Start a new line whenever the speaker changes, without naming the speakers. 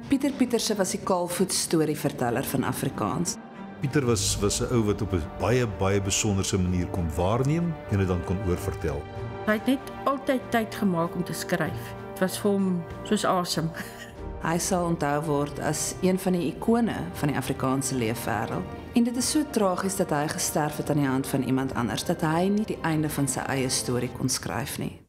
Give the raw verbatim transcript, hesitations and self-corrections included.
Pieter Pieterse was die kaalvoet storieverteller van Afrikaans.
Pieter was was 'n ou wat op 'n baie baie besonderse manier kon waarneem en dit dan kon oorvertel.
Hy het net altyd tyd gemaak om te skryf. Dit was vir hom soos asem.
Hy sal onthou word as een van die ikone van die Afrikaanse leefwêreld. En dit is so tragies dat hy gesterf het aan die hand van iemand anders, dat hy nie die einde van sy eie storie kon skryf nie.